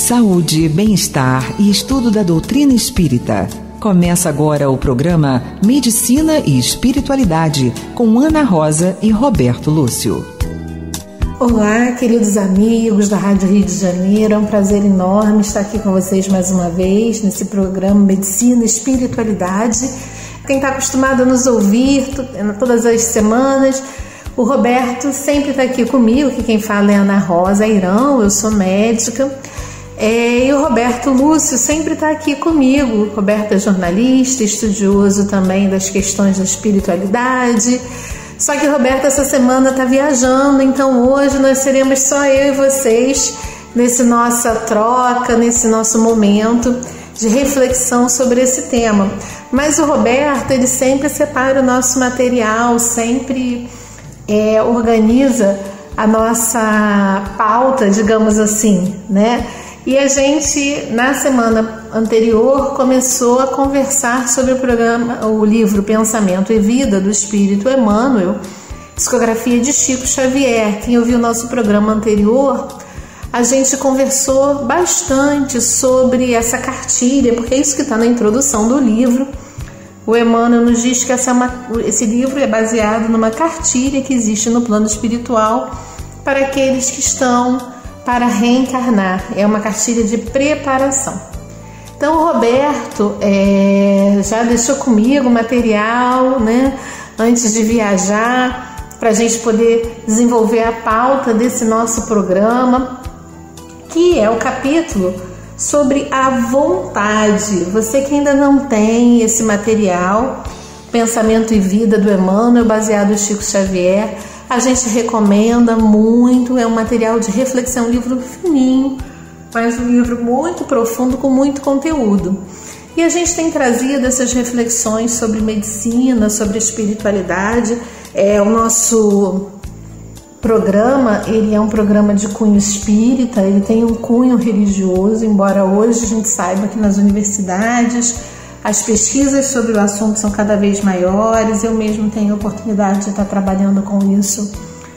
Saúde, bem-estar e estudo da doutrina espírita. Começa agora o programa Medicina e Espiritualidade com Ana Rosa e Roberto Lúcio. Olá, queridos amigos da Rádio Rio de Janeiro. É um prazer enorme estar aqui com vocês mais uma vez nesse programa Medicina e Espiritualidade. Quem está acostumado a nos ouvir todas as semanas, o Roberto sempre está aqui comigo, que quem fala é Ana Rosa Irão, eu sou médica. E o Roberto Lúcio sempre está aqui comigo. O Roberto é jornalista, estudioso também das questões da espiritualidade. Só que o Roberto essa semana está viajando, então hoje nós seremos só eu e vocês nessa nossa troca, nesse nosso momento de reflexão sobre esse tema. Mas o Roberto, ele sempre separa o nosso material, sempre organiza a nossa pauta, digamos assim, né? E a gente, na semana anterior, começou a conversar sobre o livro Pensamento e Vida, do Espírito Emmanuel, psicografia de Chico Xavier. Quem ouviu o nosso programa anterior, a gente conversou bastante sobre essa cartilha, porque é isso que está na introdução do livro. O Emmanuel nos diz que esse livro é baseado numa cartilha que existe no plano espiritual para aqueles que estão para reencarnar. É uma cartilha de preparação. Então o Roberto já deixou comigo o material, né, antes de viajar, para a gente poder desenvolver a pauta desse nosso programa, que é o capítulo sobre a vontade. Você que ainda não tem esse material, Pensamento e Vida do Emmanuel, baseado em Chico Xavier, a gente recomenda muito. É um material de reflexão, um livro fininho, mas um livro muito profundo, com muito conteúdo. E a gente tem trazido essas reflexões sobre medicina, sobre espiritualidade. O nosso programa, ele é um programa de cunho espírita, ele tem um cunho religioso, embora hoje a gente saiba que nas universidades as pesquisas sobre o assunto são cada vez maiores. Eu mesmo tenho a oportunidade de estar trabalhando com isso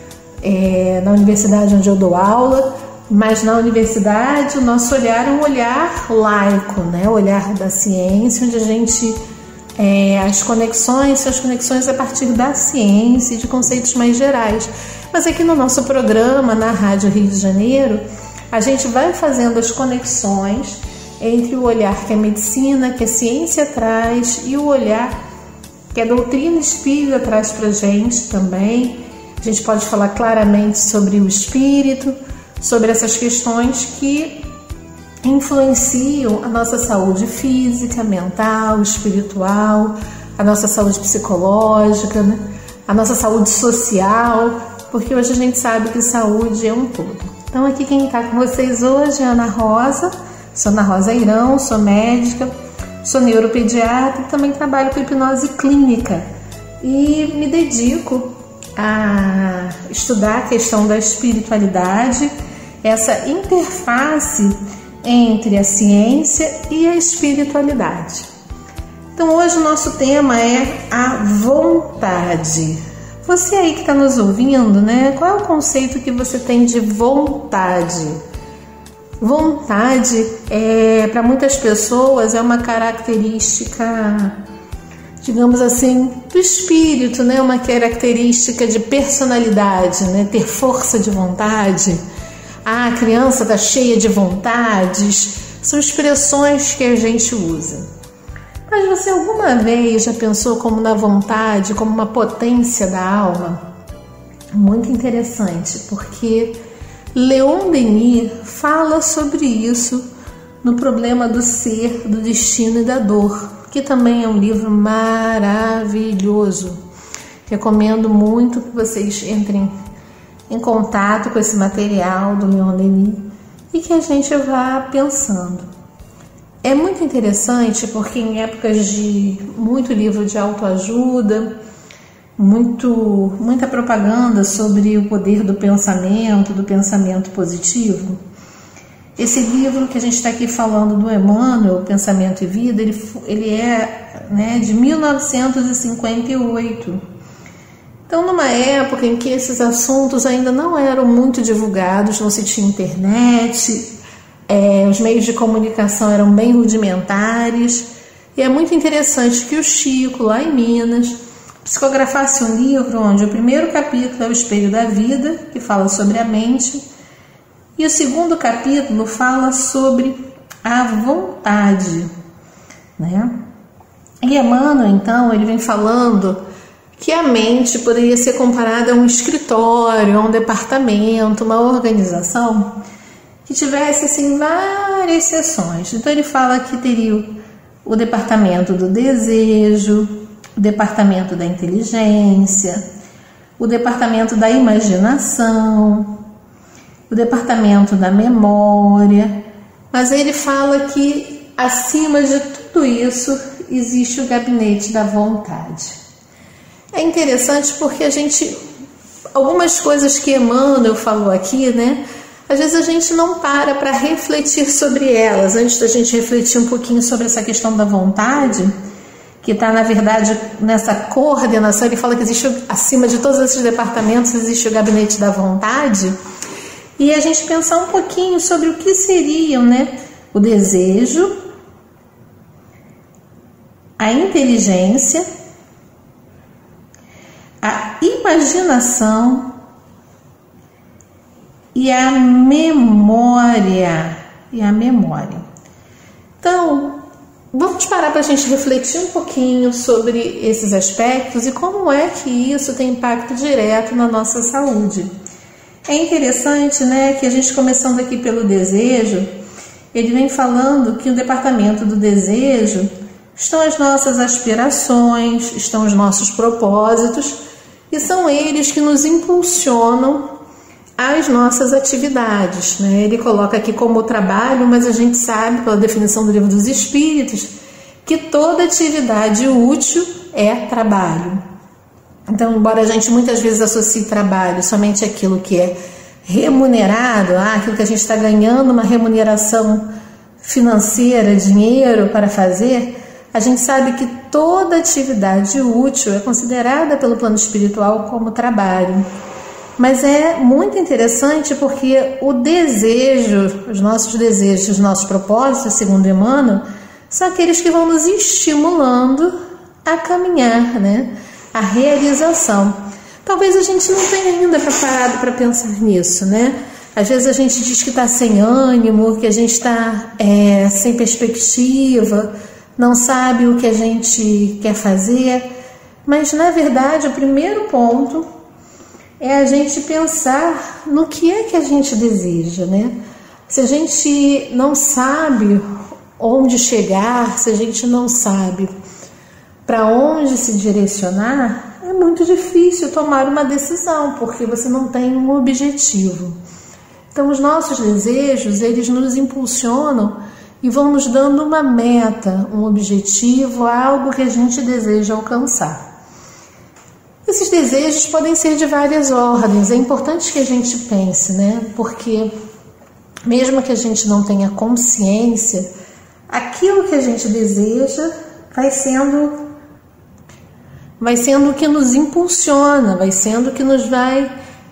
na universidade onde eu dou aula, mas na universidade o nosso olhar é um olhar laico, né? O olhar da ciência, onde a gente as conexões são as conexões a partir da ciência e de conceitos mais gerais. Mas aqui no nosso programa, na Rádio Rio de Janeiro, a gente vai fazendo as conexões entre o olhar que a medicina, que a ciência traz, e o olhar que a doutrina espírita traz para a gente também. A gente pode falar claramente sobre o espírito, sobre essas questões que influenciam a nossa saúde física, mental, espiritual, a nossa saúde psicológica, né? A nossa saúde social, porque hoje a gente sabe que saúde é um todo. Então aqui quem está com vocês hoje é Ana Rosa. Sou Ana Rosa Irão, sou médica, sou neuropediatra e também trabalho com hipnose clínica. E me dedico a estudar a questão da espiritualidade, essa interface entre a ciência e a espiritualidade. Então hoje o nosso tema é a vontade. Você aí que está nos ouvindo, né? Qual é o conceito que você tem de vontade? Vontade, para muitas pessoas, é uma característica, digamos assim, do espírito, né? Uma característica de personalidade, né? Ter força de vontade. A criança está cheia de vontades. São expressões que a gente usa. Mas você alguma vez já pensou como na vontade, como uma potência da alma? Muito interessante, porque Leon Denis fala sobre isso no Problema do Ser, do Destino e da Dor, que também é um livro maravilhoso. Recomendo muito que vocês entrem em contato com esse material do Leon Denis e que a gente vá pensando. É muito interessante porque em épocas de muito livro de autoajuda, muita propaganda sobre o poder do pensamento positivo. Esse livro que a gente está aqui falando do Emmanuel, Pensamento e Vida, ele é, né, de 1958. Então, numa época em que esses assuntos ainda não eram muito divulgados, não se tinha internet, os meios de comunicação eram bem rudimentares, e é muito interessante que o Chico, lá em Minas, psicografasse um livro onde o primeiro capítulo é o Espelho da Vida, que fala sobre a mente, e o segundo capítulo fala sobre a vontade, né? E Emmanuel, então, ele vem falando que a mente poderia ser comparada a um escritório, a um departamento, uma organização que tivesse assim várias seções. Então ele fala que teria o departamento do desejo, o departamento da inteligência, o departamento da imaginação, o departamento da memória, mas ele fala que acima de tudo isso existe o gabinete da vontade. É interessante porque algumas coisas que Emmanuel falou aqui, né? Às vezes a gente não para refletir sobre elas. Antes da gente refletir um pouquinho sobre essa questão da vontade, que está, na verdade, nessa coordenação, ele fala que existe, acima de todos esses departamentos, existe o gabinete da vontade, e a gente pensar um pouquinho sobre o que seriam, né? O desejo, a inteligência, a imaginação e a memória. Então, vamos parar para a gente refletir um pouquinho sobre esses aspectos e como é que isso tem impacto direto na nossa saúde. É interessante, né, que a gente, começando aqui pelo desejo, ele vem falando que o departamento do desejo estão as nossas aspirações, estão os nossos propósitos, e são eles que nos impulsionam às nossas atividades, né? Ele coloca aqui como trabalho, mas a gente sabe, pela definição do Livro dos Espíritos, que toda atividade útil é trabalho. Então, embora a gente muitas vezes associe trabalho somente àquilo que é remunerado, aquilo que a gente está ganhando, uma remuneração financeira, dinheiro para fazer, a gente sabe que toda atividade útil é considerada pelo plano espiritual como trabalho. Mas é muito interessante porque o desejo, os nossos desejos, os nossos propósitos, segundo Emmanuel, são aqueles que vão nos estimulando a caminhar, né? A realização. Talvez a gente não tenha ainda preparado para pensar nisso, né? Às vezes a gente diz que está sem ânimo, que a gente está sem perspectiva, não sabe o que a gente quer fazer, mas na verdade o primeiro ponto é a gente pensar no que é que a gente deseja, né? Se a gente não sabe onde chegar, se a gente não sabe para onde se direcionar, é muito difícil tomar uma decisão, porque você não tem um objetivo. Então os nossos desejos, eles nos impulsionam e vão nos dando uma meta, um objetivo, algo que a gente deseja alcançar. Esses desejos podem ser de várias ordens, é importante que a gente pense, né? Porque mesmo que a gente não tenha consciência, aquilo que a gente deseja vai sendo o que nos impulsiona, vai sendo o que nos vai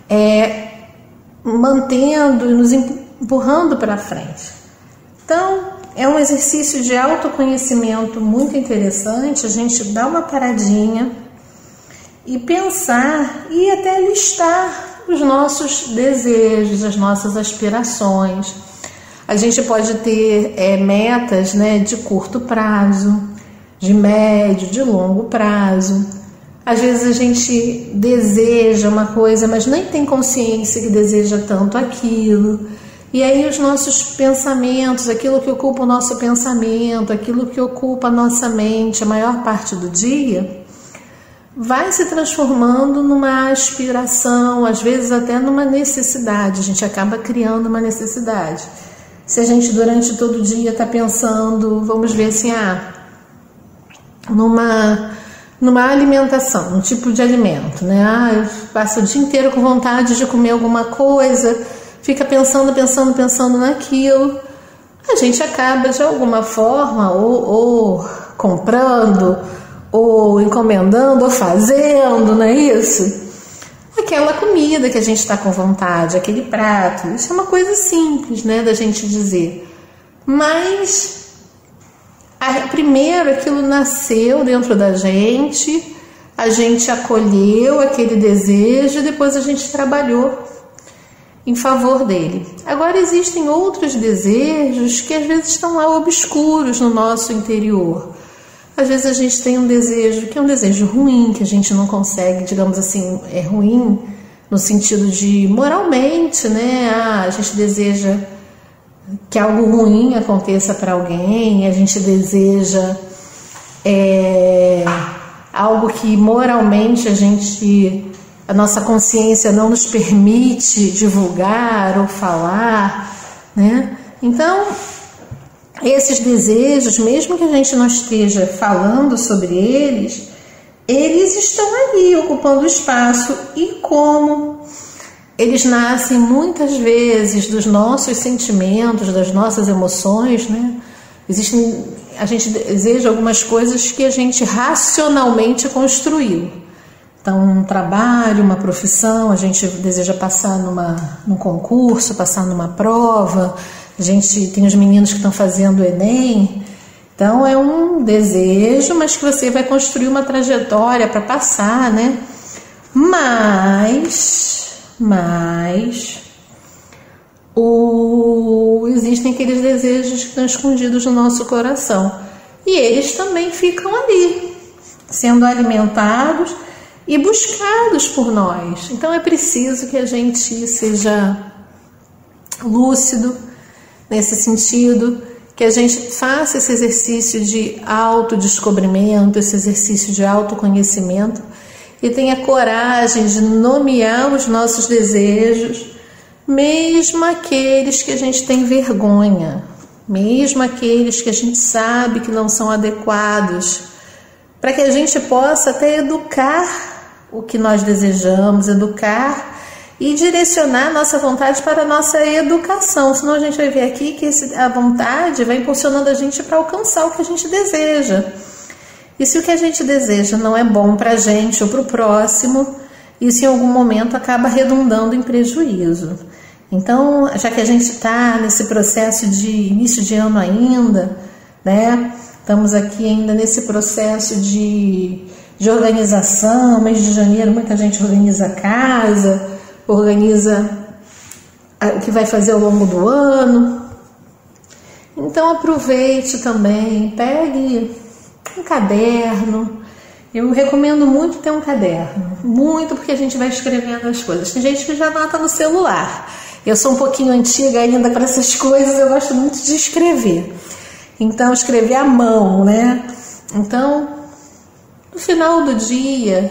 mantendo e nos empurrando para frente. Então, é um exercício de autoconhecimento muito interessante, a gente dá uma paradinha e pensar e até listar os nossos desejos, as nossas aspirações. A gente pode ter metas, né, de curto prazo, de médio, de longo prazo. Às vezes a gente deseja uma coisa, mas nem tem consciência que deseja tanto aquilo. E aí os nossos pensamentos, aquilo que ocupa o nosso pensamento, aquilo que ocupa a nossa mente a maior parte do dia, vai se transformando numa aspiração, às vezes até numa necessidade. A gente acaba criando uma necessidade. Se a gente durante todo o dia está pensando, vamos ver assim, numa alimentação, um tipo de alimento, né? Eu passo o dia inteiro com vontade de comer alguma coisa, fica pensando naquilo. A gente acaba de alguma forma ou comprando, ou encomendando, ou fazendo, não é isso? aquela comida que a gente está com vontade, aquele prato. Isso é uma coisa simples, né, da gente dizer. Mas primeiro aquilo nasceu dentro da gente, a gente acolheu aquele desejo e depois a gente trabalhou em favor dele. Agora existem outros desejos que às vezes estão lá obscuros no nosso interior. Às vezes a gente tem um desejo que é um desejo ruim, que a gente não consegue, digamos assim, é ruim no sentido de moralmente, né? A gente deseja que algo ruim aconteça para alguém, a gente deseja algo que moralmente a nossa consciência não nos permite divulgar ou falar, né? Então, esses desejos, mesmo que a gente não esteja falando sobre eles, eles estão ali ocupando espaço. E como eles nascem muitas vezes dos nossos sentimentos, das nossas emoções, né? A gente deseja algumas coisas que a gente racionalmente construiu. Então, um trabalho, uma profissão, a gente deseja passar num concurso, passar numa prova. A gente tem os meninos que estão fazendo o Enem. Então, é um desejo, mas que você vai construir uma trajetória para passar, né? Mas existem aqueles desejos que estão escondidos no nosso coração. E eles também ficam ali, sendo alimentados e buscados por nós. Então é preciso que a gente seja lúcido nesse sentido, que a gente faça esse exercício de autodescobrimento, esse exercício de autoconhecimento e tenha coragem de nomear os nossos desejos, mesmo aqueles que a gente tem vergonha, mesmo aqueles que a gente sabe que não são adequados, para que a gente possa até educar o que nós desejamos, educar e direcionar a nossa vontade para a nossa educação. Senão a gente vai ver aqui que a vontade vai impulsionando a gente para alcançar o que a gente deseja. E se o que a gente deseja não é bom para a gente ou para o próximo, isso em algum momento acaba redundando em prejuízo. Então, já que a gente está nesse processo de início de ano ainda, né? Estamos aqui ainda nesse processo de organização. Mês de janeiro muita gente organiza a casa, organiza o que vai fazer ao longo do ano. Então aproveite também, pegue um caderno. Eu recomendo muito ter um caderno, muito, porque a gente vai escrevendo as coisas. Tem gente que já anota no celular. Eu sou um pouquinho antiga ainda para essas coisas, eu gosto muito de escrever. Então, escrever à mão, né? Então, no final do dia,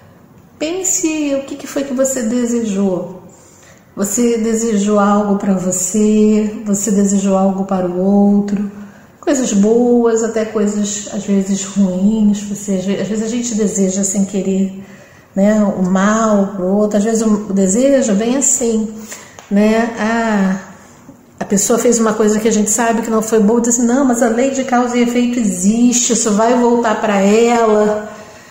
pense o que foi que você desejou. Você desejou algo para você desejou algo para o outro, coisas boas, até coisas às vezes ruins. Às vezes a gente deseja sem querer, né, o mal para o outro. Às vezes o desejo vem assim, né? A pessoa fez uma coisa que a gente sabe que não foi boa, diz assim, não, mas a lei de causa e efeito existe, isso vai voltar para ela.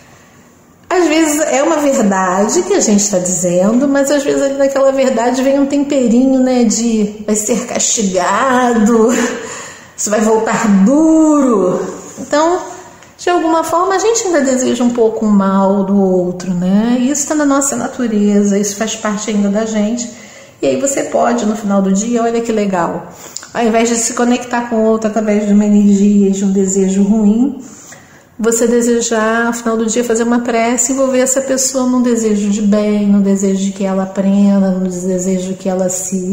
Às vezes é uma verdade que a gente está dizendo, mas às vezes ali naquela verdade vem um temperinho, né, de vai ser castigado, isso vai voltar duro. Então, de alguma forma, a gente ainda deseja um pouco o mal do outro, né? Isso está na nossa natureza, isso faz parte ainda da gente. E aí você pode, no final do dia, olha que legal, ao invés de se conectar com o outro através de uma energia, de um desejo ruim, você desejar, no final do dia, fazer uma prece e envolver essa pessoa num desejo de bem, num desejo de que ela aprenda, num desejo que ela se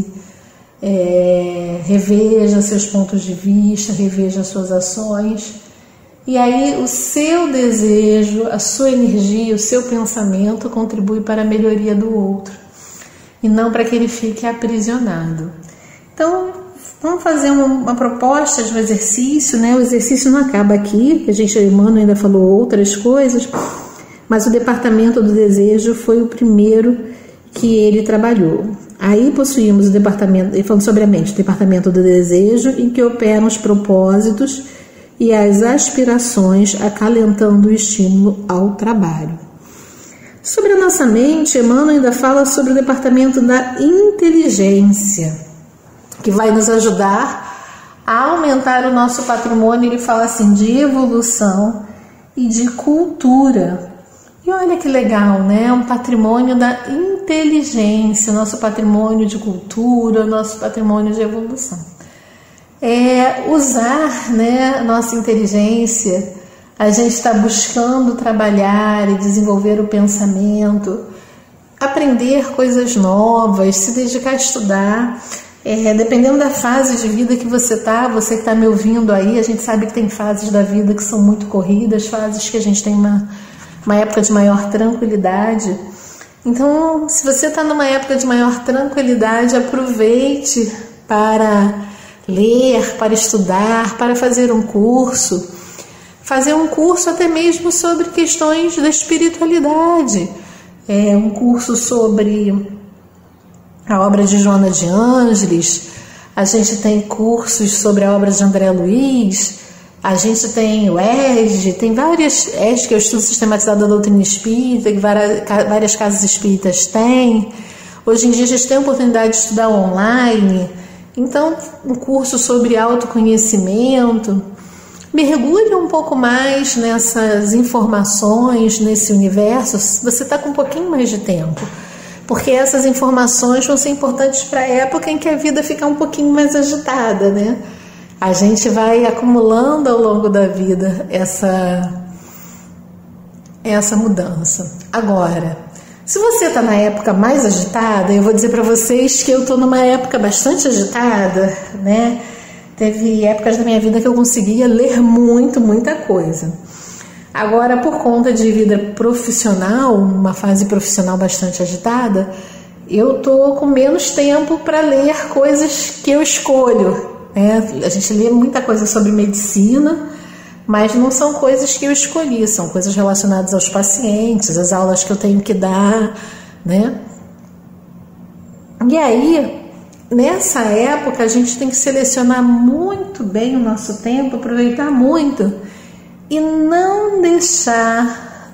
reveja seus pontos de vista, reveja suas ações. E aí o seu desejo, a sua energia, o seu pensamento contribui para a melhoria do outro e não para que ele fique aprisionado. Então, vamos fazer uma proposta de um exercício, né? O exercício não acaba aqui, a Emmanuel ainda falou outras coisas, mas o departamento do desejo foi o primeiro que ele trabalhou. Aí possuímos o departamento, ele falando sobre a mente, o departamento do desejo, em que operam os propósitos e as aspirações, acalentando o estímulo ao trabalho. Sobre a nossa mente, Emmanuel ainda fala sobre o departamento da inteligência, que vai nos ajudar a aumentar o nosso patrimônio. Ele fala assim, de evolução e de cultura. E olha que legal, né? Um patrimônio da inteligência, nosso patrimônio de cultura, nosso patrimônio de evolução. Usar, né, nossa inteligência. A gente está buscando trabalhar e desenvolver o pensamento, aprender coisas novas, se dedicar a estudar. Dependendo da fase de vida que você que está me ouvindo aí, a gente sabe que tem fases da vida que são muito corridas, fases que a gente tem uma época de maior tranquilidade. Então, se você está numa época de maior tranquilidade, aproveite para ler, para estudar, para fazer um curso. Fazer um curso até mesmo sobre questões da espiritualidade. Um curso sobre a obra de Joana de Ângeles. A gente tem cursos sobre a obra de André Luiz. A gente tem o ESD, tem várias, ESD, que é o Estudo Sistematizado da Doutrina Espírita, que várias casas espíritas têm. Hoje em dia a gente tem a oportunidade de estudar online. Então, um curso sobre autoconhecimento. Mergulhe um pouco mais nessas informações, nesse universo, se você está com um pouquinho mais de tempo. Porque essas informações vão ser importantes para a época em que a vida fica um pouquinho mais agitada, né? A gente vai acumulando ao longo da vida essa mudança. Agora, se você está na época mais agitada, eu vou dizer para vocês que eu estou numa época bastante agitada, né? Teve épocas da minha vida que eu conseguia ler muita coisa. Agora, por conta de vida profissional, uma fase profissional bastante agitada, eu estou com menos tempo para ler coisas que eu escolho. A gente lê muita coisa sobre medicina, mas não são coisas que eu escolhi, são coisas relacionadas aos pacientes, às aulas que eu tenho que dar, né? E aí, nessa época, a gente tem que selecionar muito bem o nosso tempo, aproveitar muito e não deixar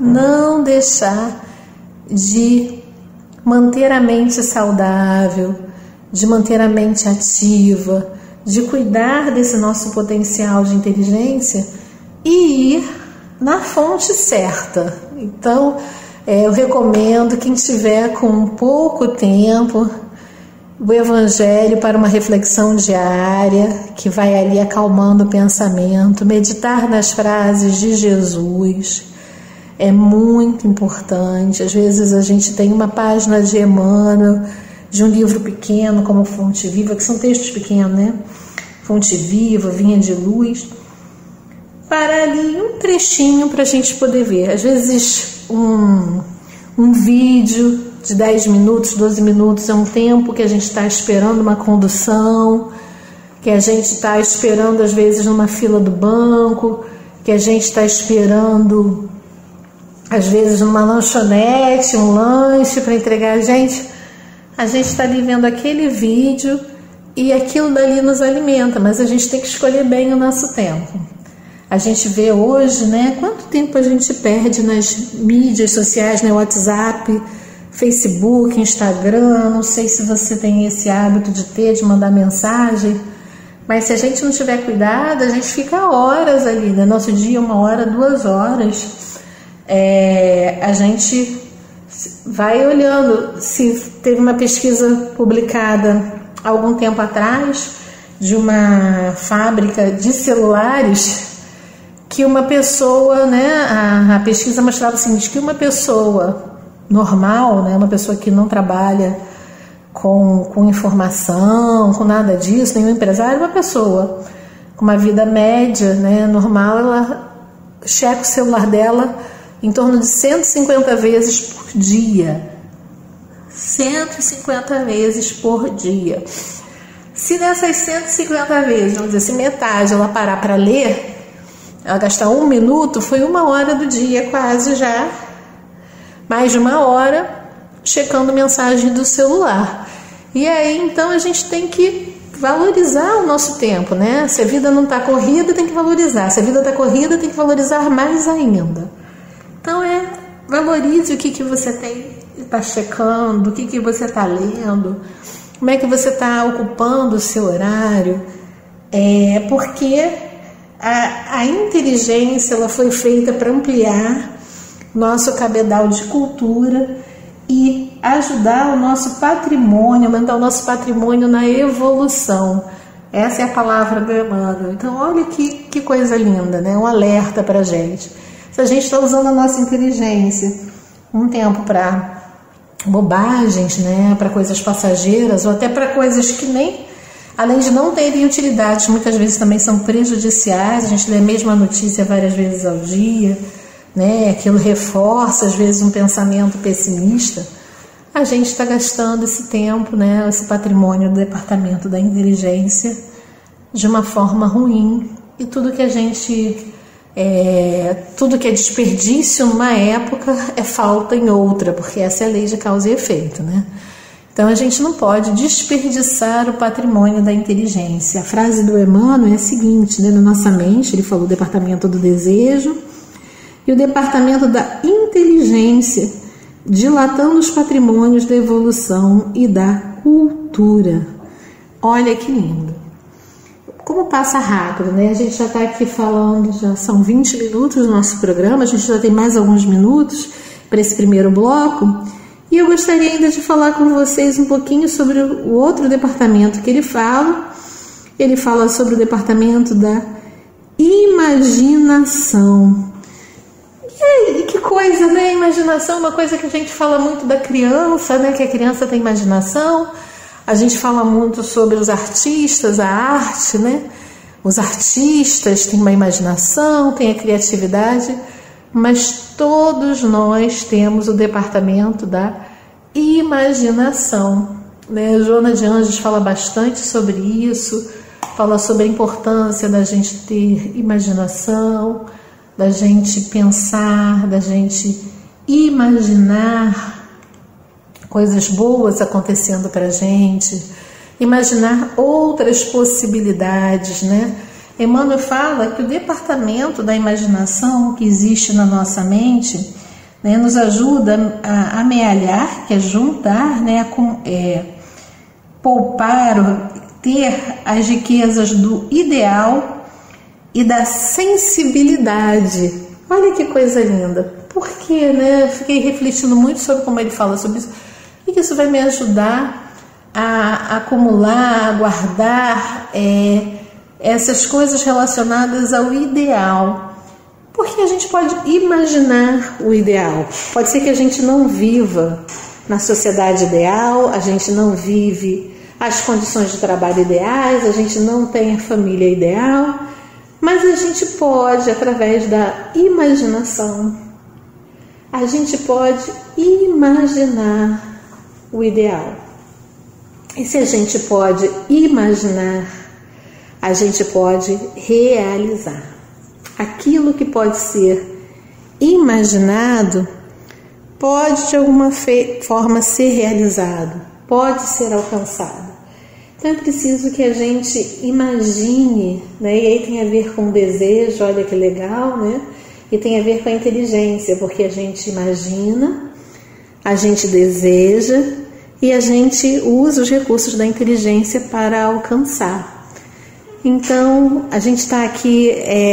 de manter a mente saudável, de manter a mente ativa, de cuidar desse nosso potencial de inteligência e ir na fonte certa. Então, eu recomendo quem tiver com pouco tempo o Evangelho para uma reflexão diária, que vai ali acalmando o pensamento, meditar nas frases de Jesus, é muito importante. Às vezes a gente tem uma página de Emmanuel, de um livro pequeno como Fonte Viva, que são textos pequenos, né? Fonte Viva, Vinha de Luz, para ali um trechinho para a gente poder ver. Às vezes um vídeo de 10 minutos, 12 minutos é um tempo que a gente está esperando uma condução, que a gente está esperando às vezes numa fila do banco, que a gente está esperando às vezes numa lanchonete, um lanche para entregar a gente está ali vendo aquele vídeo e aquilo dali nos alimenta, mas a gente tem que escolher bem o nosso tempo. A gente vê hoje, né, quanto tempo a gente perde nas mídias sociais, né, WhatsApp, Facebook, Instagram. Não sei se você tem esse hábito de mandar mensagem, mas se a gente não tiver cuidado, a gente fica horas ali, né? Nosso dia, 1 hora, 2 horas. A gente vai olhando. Se teve uma pesquisa publicada há algum tempo atrás de uma fábrica de celulares, que uma pessoa, né, a pesquisa mostrava o seguinte, que uma pessoa normal, né, uma pessoa que não trabalha com informação, com nada disso, nenhum empresário, uma pessoa com uma vida média, né, normal, ela checa o celular dela em torno de 150 vezes por dia. 150 vezes por dia. Se nessas 150 vezes, vamos dizer, se metade ela parar para ler, ela gastar 1 minuto, foi 1 hora do dia quase já, mais de 1 hora checando mensagem do celular. E aí então a gente tem que valorizar o nosso tempo, né? Se a vida não está corrida, tem que valorizar. Se a vida está corrida, tem que valorizar mais ainda. Então Valorize o que você está checando, o que você está lendo, como é que você está ocupando o seu horário, porque a inteligência ela foi feita para ampliar nosso cabedal de cultura e ajudar o nosso patrimônio, aumentar o nosso patrimônio na evolução. Essa é a palavra do Emmanuel. Então, olha que coisa linda, né? Um alerta para a gente. Se a gente está usando a nossa inteligência um tempo para bobagens, né? Para coisas passageiras, ou até para coisas que nem, além de não terem utilidade, muitas vezes também são prejudiciais. A gente lê a mesma notícia várias vezes ao dia, né? Aquilo reforça às vezes um pensamento pessimista. A gente está gastando esse tempo, né? Esse patrimônio do departamento da inteligência de uma forma ruim, e tudo que a gente tudo que é desperdício numa época é falta em outra, porque essa é a lei de causa e efeito, né? Então a gente não pode desperdiçar o patrimônio da inteligência. A frase do Emmanuel é a seguinte, né? Na nossa mente, ele falou o departamento do desejo e o departamento da inteligência, dilatando os patrimônios da evolução e da cultura. Olha que lindo. Como passa rápido, né? A gente já está aqui falando, já são 20 minutos do nosso programa, a gente já tem mais alguns minutos para esse primeiro bloco, e eu gostaria ainda de falar com vocês um pouquinho sobre o outro departamento que ele fala sobre o departamento da imaginação. E aí, que coisa, né? Imaginação é uma coisa que a gente fala muito da criança, né? Que a criança tem imaginação. A gente fala muito sobre os artistas, a arte, né? Os artistas têm uma imaginação, têm a criatividade, mas todos nós temos o departamento da imaginação, né? Joana de Anjos fala bastante sobre isso, fala sobre a importância da gente ter imaginação, da gente pensar, da gente imaginar coisas boas acontecendo para a gente, imaginar outras possibilidades, né? Emmanuel fala que o departamento da imaginação que existe na nossa mente, né, nos ajuda a amealhar, que é juntar, né, poupar, ter as riquezas do ideal e da sensibilidade. Olha que coisa linda. Por quê, né? Fiquei refletindo muito sobre como ele fala sobre isso. E isso vai me ajudar a acumular, a guardar essas coisas relacionadas ao ideal. Porque a gente pode imaginar o ideal. Pode ser que a gente não viva na sociedade ideal, a gente não vive as condições de trabalho ideais, a gente não tem a família ideal, mas a gente pode, através da imaginação, a gente pode imaginar o ideal. E se a gente pode imaginar, a gente pode realizar. Aquilo que pode ser imaginado pode de alguma forma ser realizado, pode ser alcançado. Então é preciso que a gente imagine, né? E aí tem a ver com o desejo, olha que legal, né? E tem a ver com a inteligência, porque a gente imagina, a gente deseja e a gente usa os recursos da inteligência para alcançar. Então, a gente está aqui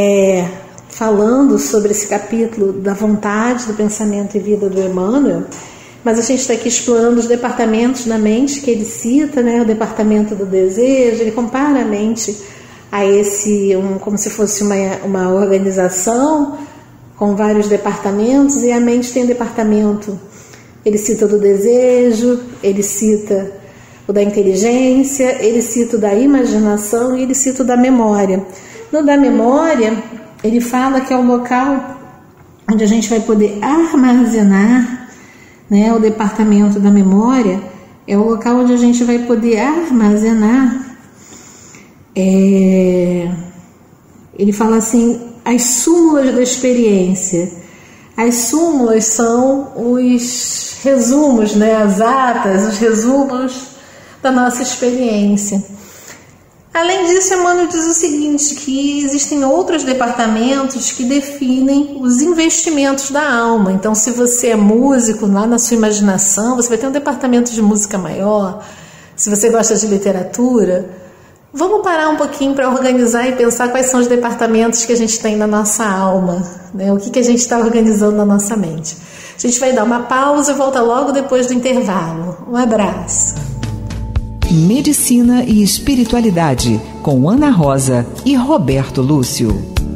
falando sobre esse capítulo da vontade, do pensamento e vida do Emmanuel, mas a gente está aqui explorando os departamentos da mente que ele cita, né? O departamento do desejo, ele compara a mente a como se fosse uma organização com vários departamentos, e a mente tem um departamento. Ele cita o do desejo, ele cita o da inteligência, ele cita o da imaginação e ele cita o da memória. No da memória, ele fala que é o local onde a gente vai poder armazenar, né? O departamento da memória é o local onde a gente vai poder armazenar. Ele fala assim, as súmulas da experiência. As súmulas são os resumos, né? As atas, os resumos da nossa experiência. Além disso, Emmanuel diz o seguinte, que existem outros departamentos que definem os investimentos da alma. Então, se você é músico, lá na sua imaginação, você vai ter um departamento de música maior. Se você gosta de literatura, vamos parar um pouquinho para organizar e pensar quais são os departamentos que a gente tem na nossa alma, né? O que a gente está organizando na nossa mente. A gente vai dar uma pausa e volta logo depois do intervalo. Um abraço. Medicina e Espiritualidade, com Ana Rosa e Roberto Lúcio.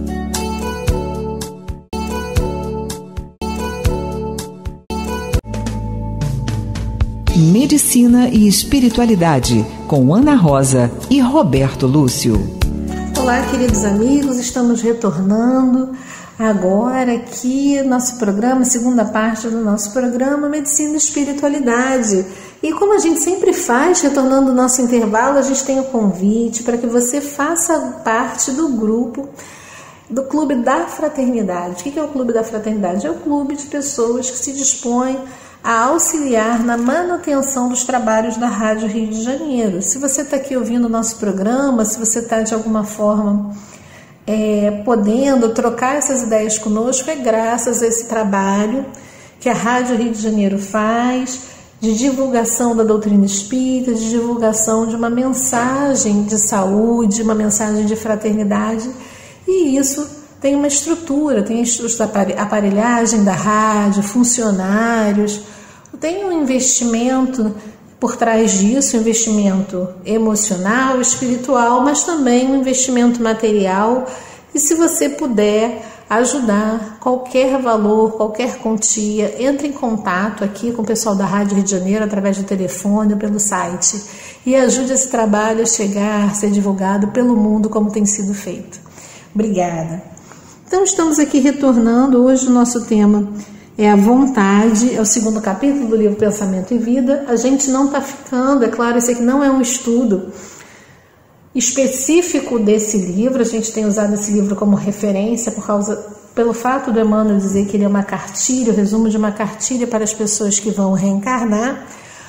Medicina e Espiritualidade, com Ana Rosa e Roberto Lúcio. Olá, queridos amigos, estamos retornando agora aqui nosso programa, segunda parte do nosso programa Medicina e Espiritualidade. E como a gente sempre faz, retornando o nosso intervalo, a gente tem o convite para que você faça parte do grupo do Clube da Fraternidade. O que é o Clube da Fraternidade? É o clube de pessoas que se dispõem a auxiliar na manutenção dos trabalhos da Rádio Rio de Janeiro. Se você está aqui ouvindo o nosso programa, se você está de alguma forma podendo trocar essas ideias conosco, é graças a esse trabalho que a Rádio Rio de Janeiro faz, de divulgação da doutrina espírita, de divulgação de uma mensagem de saúde, uma mensagem de fraternidade, e isso tem uma estrutura, tem a aparelhagem da rádio, funcionários, tem um investimento por trás disso, um investimento emocional, espiritual, mas também um investimento material. E se você puder ajudar, qualquer valor, qualquer quantia, entre em contato aqui com o pessoal da Rádio Rio de Janeiro através do telefone ou pelo site e ajude esse trabalho a chegar, a ser divulgado pelo mundo como tem sido feito. Obrigada. Então estamos aqui retornando. Hoje o nosso tema é a vontade, é o segundo capítulo do livro Pensamento e Vida. A gente não está ficando, é claro, esse aqui não é um estudo específico desse livro, a gente tem usado esse livro como referência pelo fato do Emmanuel dizer que ele é uma cartilha, o resumo de uma cartilha para as pessoas que vão reencarnar,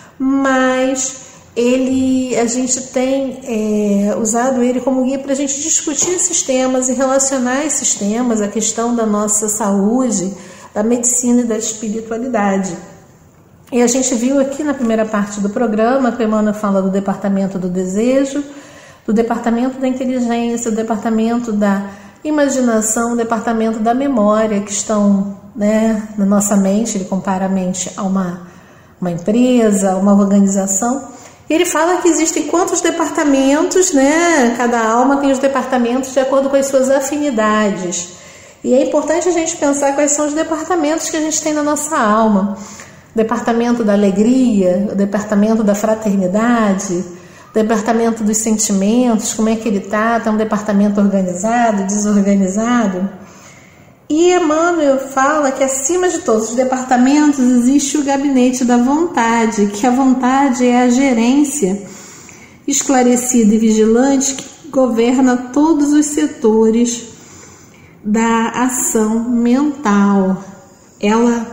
mas a gente tem usado ele como guia para a gente discutir esses temas e relacionar esses temas, a questão da nossa saúde, da medicina e da espiritualidade. E a gente viu aqui na primeira parte do programa que o Emmanuel fala do departamento do desejo, do departamento da inteligência, do departamento da imaginação, do departamento da memória, que estão, na nossa mente. Ele compara a mente a uma empresa, a uma organização. E ele fala que existem quantos departamentos, cada alma tem os departamentos de acordo com as suas afinidades. E é importante a gente pensar quais são os departamentos que a gente tem na nossa alma. O departamento da alegria, o departamento da fraternidade, o departamento dos sentimentos, como é que ele está um departamento organizado, desorganizado. E Emmanuel fala que acima de todos os departamentos existe o gabinete da vontade, que a vontade é a gerência esclarecida e vigilante que governa todos os setores da ação mental. Ela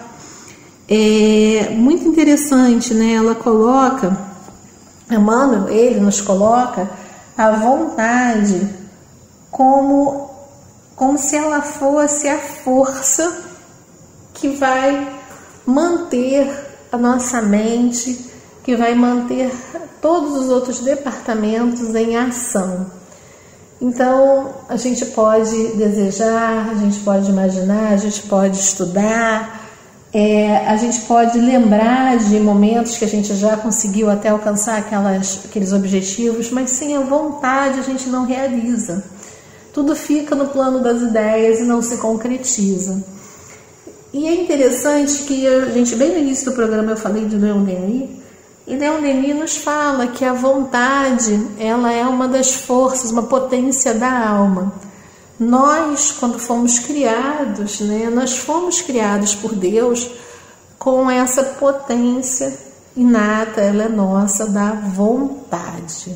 é muito interessante, Ela coloca, Emmanuel, ele nos coloca a vontade como se ela fosse a força que vai manter a nossa mente, que vai manter todos os outros departamentos em ação. Então, a gente pode desejar, a gente pode imaginar, a gente pode estudar, a gente pode lembrar de momentos que a gente já conseguiu até alcançar aqueles objetivos, mas sem a vontade a gente não realiza. Tudo fica no plano das ideias e não se concretiza. E é interessante que a gente, bem no início do programa, eu falei de Leon Denis, e Leon Denis nos fala que a vontade, ela é uma das forças, uma potência da alma. Nós, quando fomos criados, nós fomos criados por Deus com essa potência inata, ela é nossa, da vontade.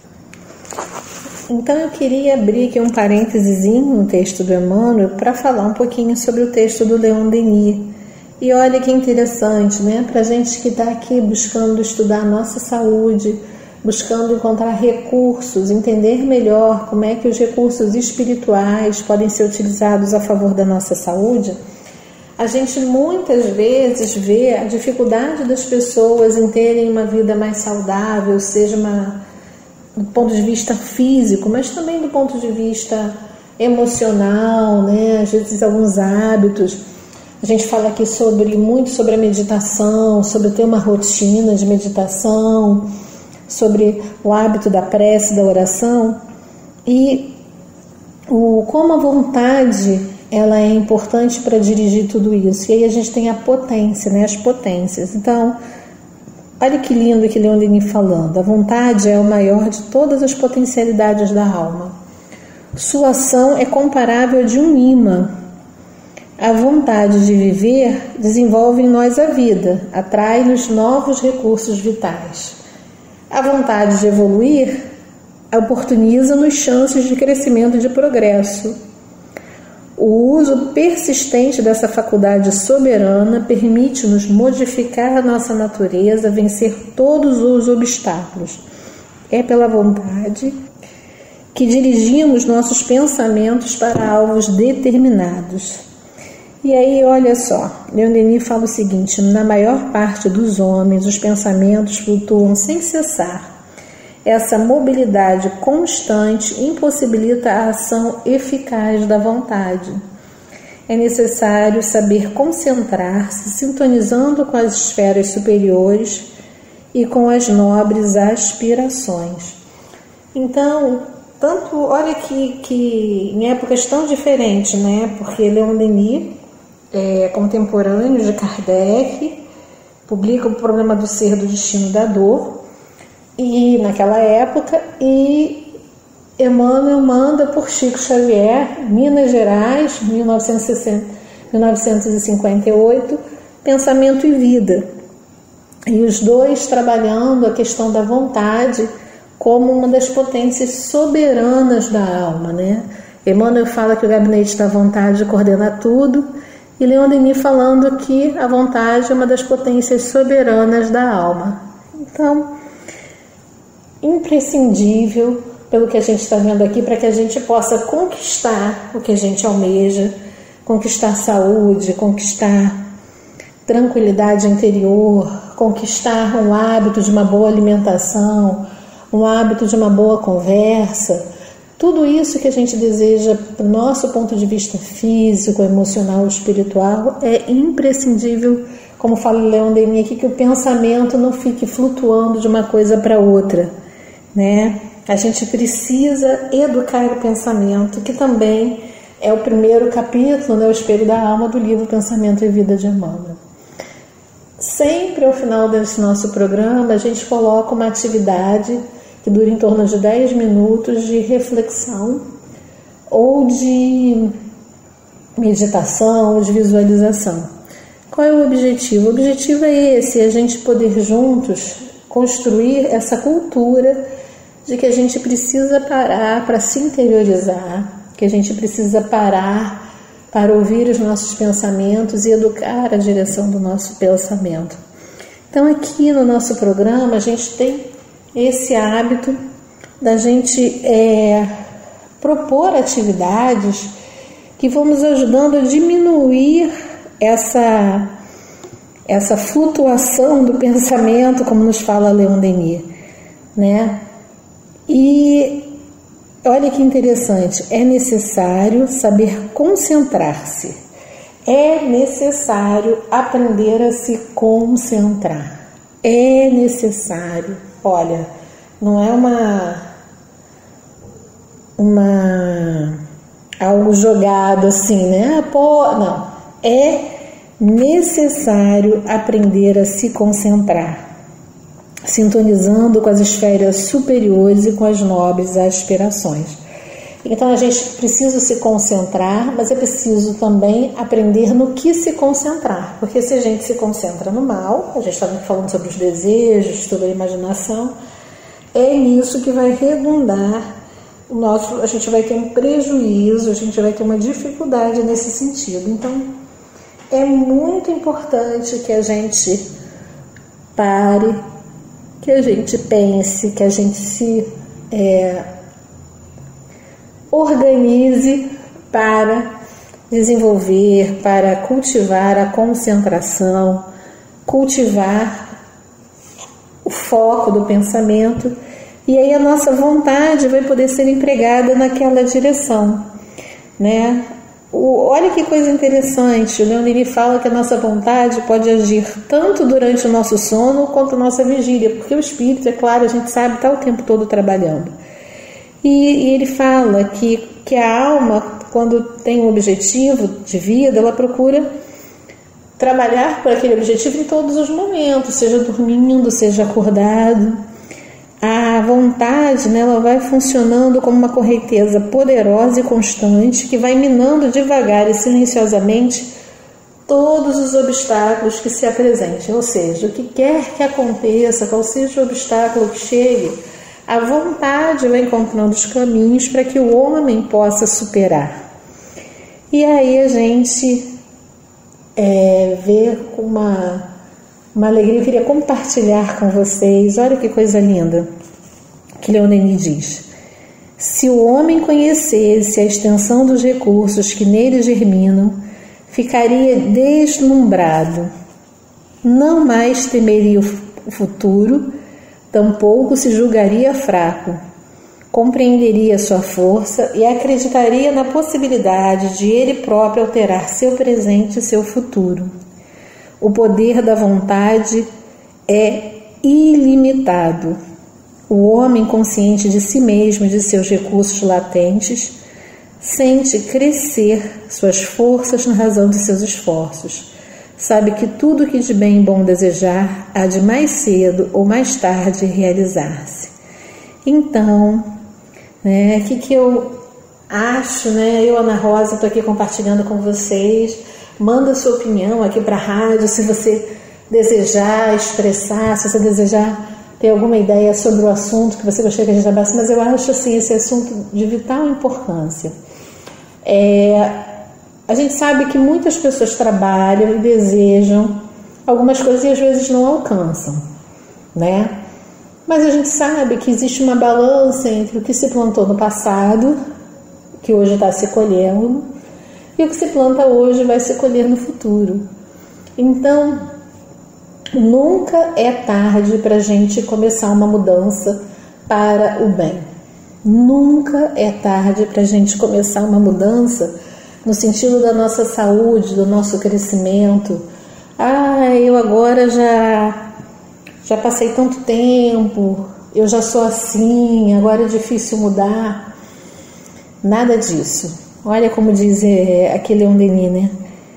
Então eu queria abrir aqui um parênteses no texto do Emmanuel para falar um pouquinho sobre o texto do Leon Denis. E olha que interessante, para a gente que está aqui buscando estudar a nossa saúde, buscando encontrar recursos, entender melhor como é que os recursos espirituais podem ser utilizados a favor da nossa saúde, a gente muitas vezes vê a dificuldade das pessoas em terem uma vida mais saudável, seja do ponto de vista físico, mas também do ponto de vista emocional, né? Às vezes alguns hábitos. A gente fala aqui muito sobre a meditação, sobre ter uma rotina de meditação, sobre o hábito da prece, da oração, e como a vontade ela é importante para dirigir tudo isso. E aí a gente tem a potência, né? As potências. Então, olha que lindo que Leon Denis falando. A vontade é o maior de todas as potencialidades da alma. Sua ação é comparável a de um imã. A vontade de viver desenvolve em nós a vida, atrai-nos novos recursos vitais. A vontade de evoluir oportuniza-nos chances de crescimento e de progresso. O uso persistente dessa faculdade soberana permite-nos modificar a nossa natureza, vencer todos os obstáculos. É pela vontade que dirigimos nossos pensamentos para alvos determinados. E aí, olha só, Leon Denis fala o seguinte: na maior parte dos homens, os pensamentos flutuam sem cessar. Essa mobilidade constante impossibilita a ação eficaz da vontade. É necessário saber concentrar-se, sintonizando com as esferas superiores e com as nobres aspirações. Então, olha que em épocas tão diferentes, né? Porque Leon Denis é contemporâneo de Kardec, publica o Problema do Ser, do Destino e da Dor, e naquela época, e Emmanuel manda por Chico Xavier, Minas Gerais, 1958, Pensamento e Vida. E os dois trabalhando a questão da vontade como uma das potências soberanas da alma, né? Emmanuel fala que o gabinete da vontade coordena tudo, e Leon Denis falando que a vontade é uma das potências soberanas da alma. Então, imprescindível pelo que a gente está vendo aqui, para que a gente possa conquistar o que a gente almeja, conquistar saúde, conquistar tranquilidade interior, conquistar um hábito de uma boa alimentação, um hábito de uma boa conversa. Tudo isso que a gente deseja do nosso ponto de vista físico, emocional, espiritual, é imprescindível, como fala Leon Denis aqui, que o pensamento não fique flutuando de uma coisa para outra, né? A gente precisa educar o pensamento, que também é o primeiro capítulo, né, o Espelho da Alma, do livro Pensamento e Vida de Emmanuel. Sempre ao final desse nosso programa, a gente coloca uma atividade que dura em torno de 10 minutos de reflexão ou de meditação ou de visualização. Qual é o objetivo? O objetivo é esse, a gente poder juntos construir essa cultura de que a gente precisa parar para se interiorizar, que a gente precisa parar para ouvir os nossos pensamentos e educar a direção do nosso pensamento. Então aqui no nosso programa a gente tem esse hábito da gente propor atividades que vão nos ajudando a diminuir essa flutuação do pensamento, como nos fala Leon Denis, né? E olha que interessante, é necessário saber concentrar-se, é necessário aprender a se concentrar, é necessário, olha, não é algo jogado assim, né? Não, é necessário aprender a se concentrar, sintonizando com as esferas superiores e com as nobres aspirações. Então a gente precisa se concentrar, mas é preciso também aprender no que se concentrar, porque se a gente se concentra no mal, a gente está falando sobre os desejos, sobre a imaginação, é nisso que vai redundar a gente vai ter um prejuízo, a gente vai ter uma dificuldade nesse sentido. Então é muito importante que a gente pare que a gente pense, que a gente se organize para desenvolver, para cultivar a concentração, cultivar o foco do pensamento, e aí a nossa vontade vai poder ser empregada naquela direção, né? Olha que coisa interessante, o Leon Denis fala que a nossa vontade pode agir tanto durante o nosso sono quanto a nossa vigília, porque o espírito, é claro, a gente sabe, está o tempo todo trabalhando. E ele fala que a alma, quando tem um objetivo de vida, ela procura trabalhar por aquele objetivo em todos os momentos, seja dormindo, seja acordado. A vontade, né, ela vai funcionando como uma correnteza poderosa e constante que vai minando devagar e silenciosamente todos os obstáculos que se apresentem. Ou seja, o que quer que aconteça, qual seja o obstáculo que chegue, a vontade vai encontrando os caminhos para que o homem possa superar. E aí a gente vê com uma alegria, eu queria compartilhar com vocês, olha que coisa linda, que Leon Denis diz: se o homem conhecesse a extensão dos recursos que nele germinam, ficaria deslumbrado, não mais temeria o futuro, tampouco se julgaria fraco, compreenderia sua força e acreditaria na possibilidade de ele próprio alterar seu presente e seu futuro. O poder da vontade é ilimitado. O homem consciente de si mesmo e de seus recursos latentes sente crescer suas forças na razão de seus esforços. Sabe que tudo que de bem e bom desejar há de mais cedo ou mais tarde realizar-se. Então, o que eu acho, eu, Ana Rosa, estou aqui compartilhando com vocês. Manda sua opinião aqui para a rádio, se você desejar expressar, se você desejar ter alguma ideia sobre o assunto que você gostaria que a gente abrace, mas eu acho assim, esse assunto de vital importância. A gente sabe que muitas pessoas trabalham e desejam algumas coisas e às vezes não alcançam, né? Mas a gente sabe que existe uma balança entre o que se plantou no passado, que hoje está se colhendo, e o que se planta hoje vai se colher no futuro. Então, nunca é tarde para a gente começar uma mudança para o bem. Nunca é tarde para a gente começar uma mudança no sentido da nossa saúde, do nosso crescimento. Eu agora já passei tanto tempo, eu já sou assim, agora é difícil mudar. Nada disso. Olha como diz aquele Leon Denis, né?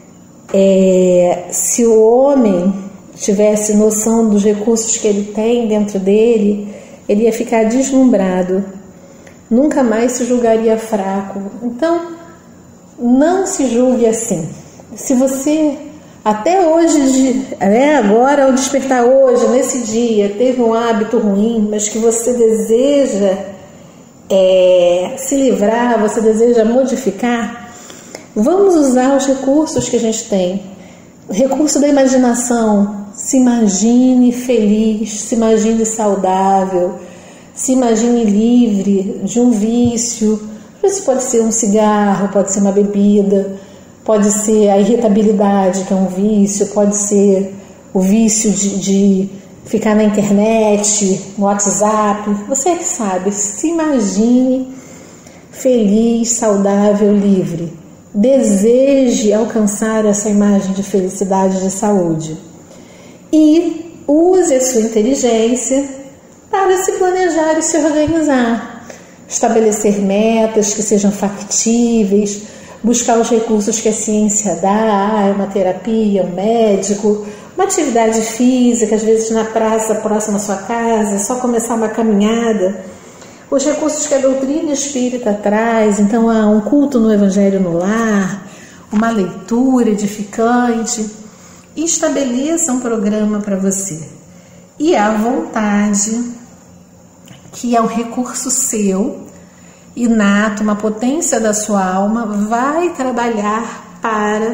Se o homem tivesse noção dos recursos que ele tem dentro dele, ele ia ficar deslumbrado, nunca mais se julgaria fraco. Então, não se julgue assim. Se você, até hoje, agora ao despertar hoje, nesse dia, teve um hábito ruim, mas que você deseja se livrar, você deseja modificar, vamos usar os recursos que a gente tem. O recurso da imaginação. Se imagine feliz, se imagine saudável, se imagine livre de um vício. Isso pode ser um cigarro, pode ser uma bebida, pode ser a irritabilidade, que é um vício, pode ser o vício de ficar na internet, no WhatsApp. Você é que sabe. Se imagine feliz, saudável, livre. Deseje alcançar essa imagem de felicidade, de saúde. E use a sua inteligência para se planejar e se organizar. Estabelecer metas que sejam factíveis, buscar os recursos que a ciência dá, uma terapia, um médico, uma atividade física, às vezes na praça próxima à sua casa, só começar uma caminhada. Os recursos que a doutrina espírita traz, então há um culto no Evangelho no lar, uma leitura edificante. Estabeleça um programa para você. E a vontade, que é um recurso seu, inato, uma potência da sua alma, vai trabalhar para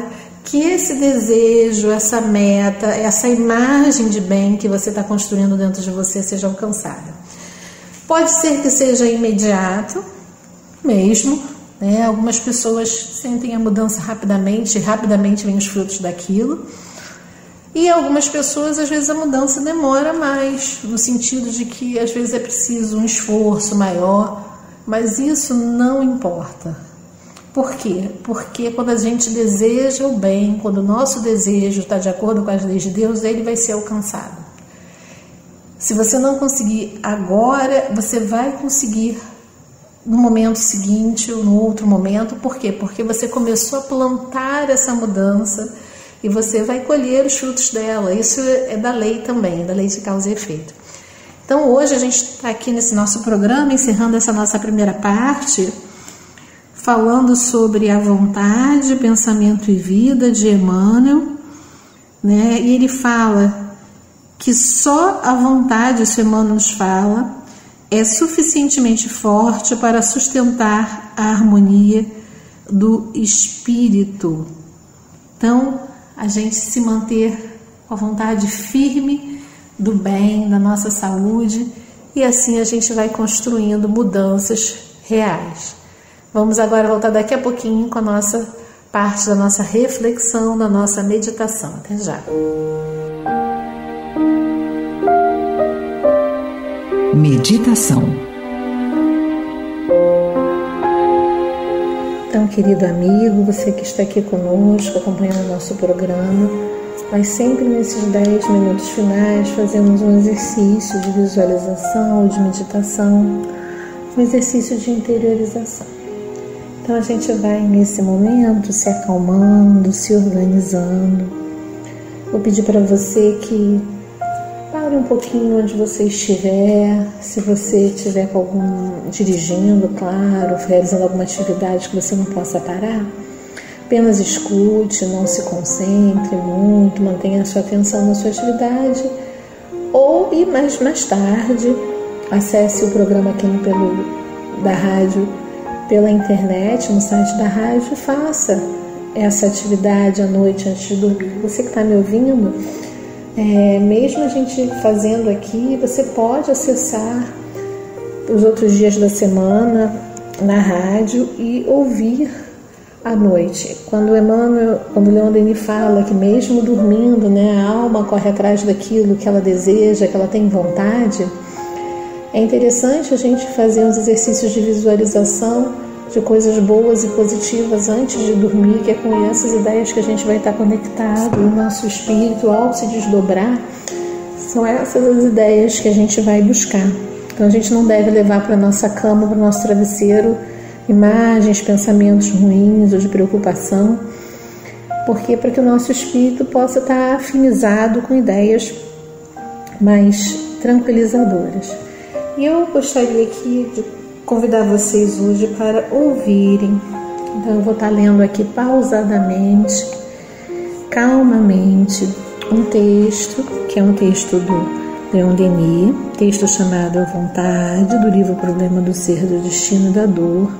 que esse desejo, essa meta, essa imagem de bem que você está construindo dentro de você seja alcançada. Pode ser que seja imediato mesmo, né? Algumas pessoas sentem a mudança rapidamente e rapidamente vêm os frutos daquilo. E algumas pessoas, às vezes, a mudança demora mais, no sentido de que, às vezes, é preciso um esforço maior, mas isso não importa. Por quê? Porque quando a gente deseja o bem, quando o nosso desejo está de acordo com as leis de Deus, ele vai ser alcançado. Se você não conseguir agora, você vai conseguir no momento seguinte ou no outro momento. Por quê? Porque você começou a plantar essa mudança e você vai colher os frutos dela. Isso é da lei também, da lei de causa e efeito. Então hoje a gente está aqui nesse nosso programa, encerrando essa nossa primeira parte, falando sobre a vontade, pensamento e vida de Emmanuel, né? E ele fala que só a vontade, isso Emmanuel nos fala, é suficientemente forte para sustentar a harmonia do espírito. Então, a gente se manter com a vontade firme do bem, da nossa saúde, e assim a gente vai construindo mudanças reais. Vamos agora voltar daqui a pouquinho com a nossa parte da nossa reflexão, da nossa meditação. Até já. Meditação. Então, querido amigo, você que está aqui conosco, acompanhando o nosso programa, nós sempre nesses 10 minutos finais fazemos um exercício de visualização ou de meditação, um exercício de interiorização. Então a gente vai nesse momento se acalmando, se organizando. Vou pedir para você que pare um pouquinho onde você estiver, se você estiver com dirigindo, claro, realizando alguma atividade que você não possa parar, apenas escute, não se concentre muito, mantenha a sua atenção na sua atividade, ou e mais tarde, acesse o programa aqui da rádio, pela internet, no site da rádio, faça essa atividade à noite antes de dormir. Você que está me ouvindo, mesmo a gente fazendo aqui, você pode acessar os outros dias da semana na rádio e ouvir à noite. Quando Leon Denis fala que mesmo dormindo, né, a alma corre atrás daquilo que ela deseja, que ela tem vontade, é interessante a gente fazer uns exercícios de visualização de coisas boas e positivas antes de dormir, que é com essas ideias que a gente vai estar conectado, o nosso espírito, ao se desdobrar, são essas as ideias que a gente vai buscar. Então a gente não deve levar para a nossa cama, para o nosso travesseiro, imagens, pensamentos ruins ou de preocupação, porque para que o nosso espírito possa estar afinizado com ideias mais tranquilizadoras. E eu gostaria aqui de convidar vocês hoje para ouvirem. Então eu vou estar lendo aqui pausadamente, calmamente, um texto, que é um texto do Leon Denis, texto chamado A Vontade, do livro Problema do Ser, do Destino e da Dor.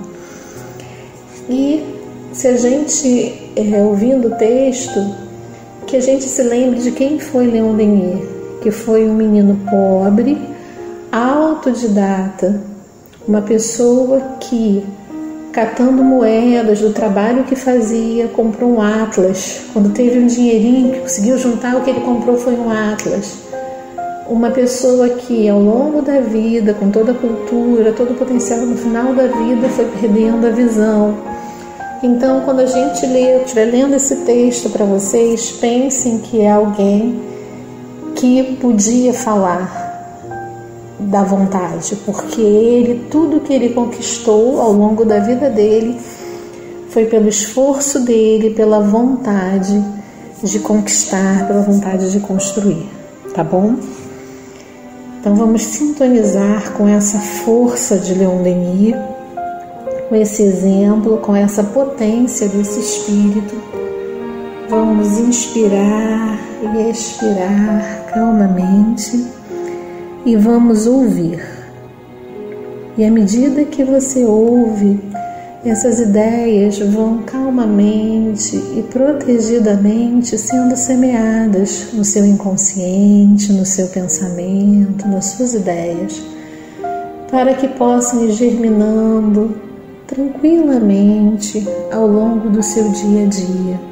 E se a gente, ouvindo o texto, que a gente se lembre de quem foi Leon Denis, que foi um menino pobre, autodidata, uma pessoa que, catando moedas do trabalho que fazia, comprou um atlas. Quando teve um dinheirinho que conseguiu juntar, o que ele comprou foi um atlas. Uma pessoa que, ao longo da vida, com toda a cultura, todo o potencial, no final da vida, foi perdendo a visão. Então, quando a gente estiver lendo esse texto para vocês, pensem que é alguém que podia falar da vontade, porque tudo que ele conquistou ao longo da vida dele foi pelo esforço dele, pela vontade de conquistar, pela vontade de construir, tá bom? Então vamos sintonizar com essa força de Leon Denis, com esse exemplo, com essa potência desse espírito. Vamos inspirar e expirar calmamente e vamos ouvir. E à medida que você ouve, essas ideias vão calmamente e protegidamente sendo semeadas no seu inconsciente, no seu pensamento, nas suas ideias, para que possam ir germinando tranquilamente ao longo do seu dia a dia.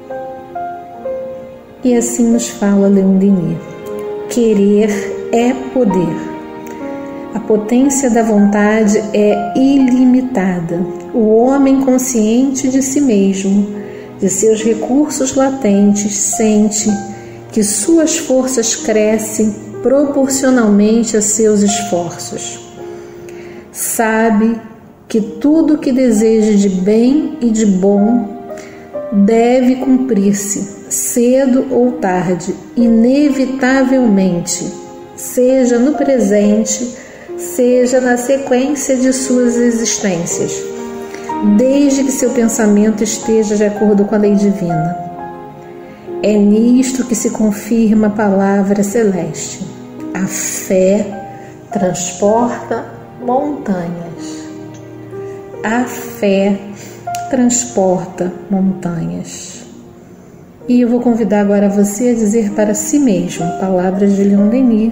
E assim nos fala Leon Denis: querer é poder. A potência da vontade é ilimitada. O homem consciente de si mesmo, de seus recursos latentes, sente que suas forças crescem proporcionalmente a seus esforços. Sabe que tudo que deseja de bem e de bom deve cumprir-se, cedo ou tarde, inevitavelmente, seja no presente, seja na sequência de suas existências, desde que seu pensamento esteja de acordo com a lei divina. É nisto que se confirma a palavra celeste. A fé transporta montanhas. A fé transporta montanhas. E eu vou convidar agora você a dizer para si mesmo, palavras de Leon Denis: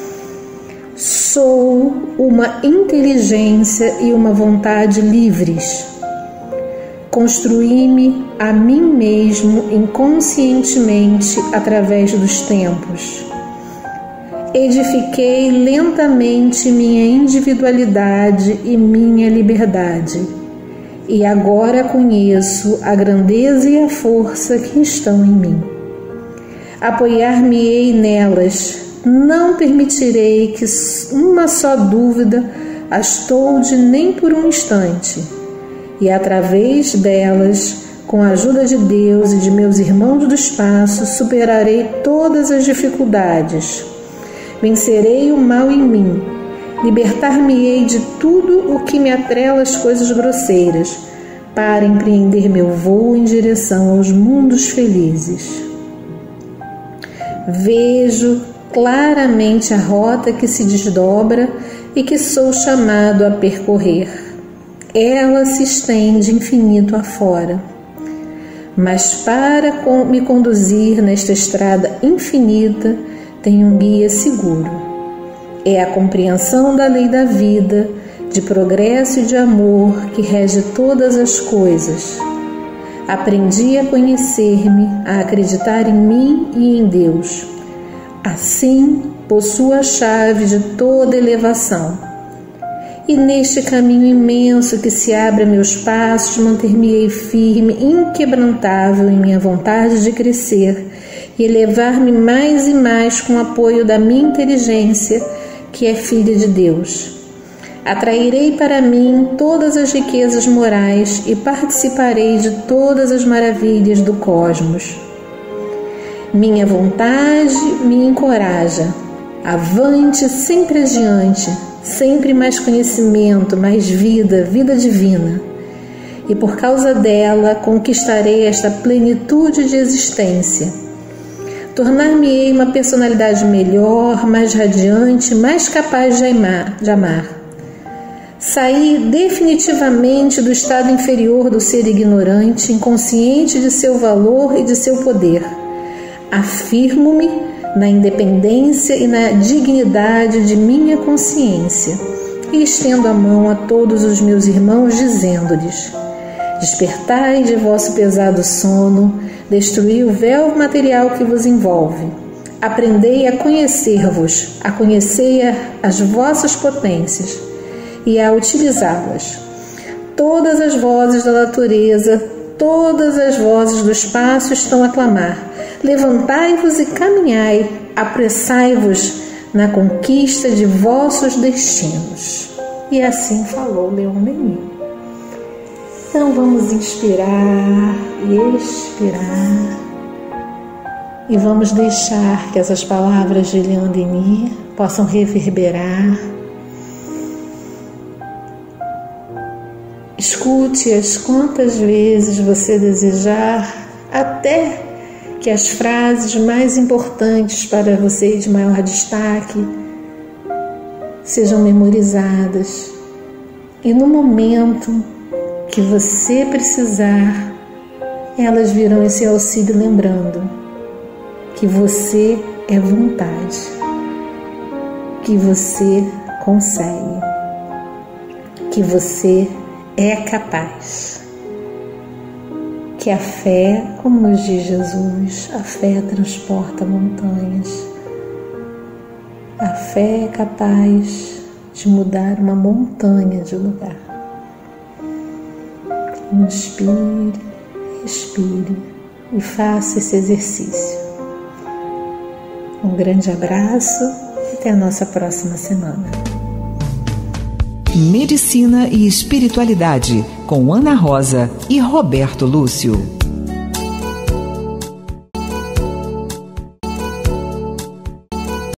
sou uma inteligência e uma vontade livres. Construí-me a mim mesmo inconscientemente através dos tempos. Edifiquei lentamente minha individualidade e minha liberdade. E agora conheço a grandeza e a força que estão em mim. Apoiar-me-ei nelas. Não permitirei que uma só dúvida as tolde nem por um instante. E através delas, com a ajuda de Deus e de meus irmãos do espaço, superarei todas as dificuldades. Vencerei o mal em mim. Libertar-me-ei de tudo o que me atrela às coisas grosseiras, para empreender meu voo em direção aos mundos felizes. Vejo claramente a rota que se desdobra e que sou chamado a percorrer. Ela se estende infinito afora. Mas para me conduzir nesta estrada infinita, tenho um guia seguro. É a compreensão da lei da vida, de progresso e de amor que rege todas as coisas. Aprendi a conhecer-me, a acreditar em mim e em Deus. Assim, possuo a chave de toda elevação. E neste caminho imenso que se abre a meus passos, manter-me-ei firme, inquebrantável em minha vontade de crescer e elevar-me mais e mais com o apoio da minha inteligência, que é filha de Deus. Atrairei para mim todas as riquezas morais e participarei de todas as maravilhas do cosmos. Minha vontade me encoraja. Avante, sempre adiante, sempre mais conhecimento, mais vida, vida divina. E por causa dela conquistarei esta plenitude de existência. Tornar-me-ei uma personalidade melhor, mais radiante, mais capaz de amar. Saí definitivamente do estado inferior do ser ignorante, inconsciente de seu valor e de seu poder. Afirmo-me na independência e na dignidade de minha consciência e estendo a mão a todos os meus irmãos, dizendo-lhes: despertai de vosso pesado sono, destruí o véu material que vos envolve. Aprendei a conhecer-vos, a conhecer as vossas potências e a utilizá-las. Todas as vozes da natureza, todas as vozes do espaço estão a clamar: levantai-vos e caminhai, apressai-vos na conquista de vossos destinos. E assim falou Leon Denis. Então vamos inspirar e expirar e vamos deixar que essas palavras de Leon Denis possam reverberar. Escute-as quantas vezes você desejar, até que as frases mais importantes para você de maior destaque sejam memorizadas. E no momento que você precisar, elas virão esse auxílio, lembrando que você é vontade, que você consegue, que você é capaz, que a fé, como nos diz Jesus, a fé transporta montanhas. A fé é capaz de mudar uma montanha de lugar. Inspire, respire e faça esse exercício. Um grande abraço e até a nossa próxima semana. Medicina e Espiritualidade, com Ana Rosa e Roberto Lúcio.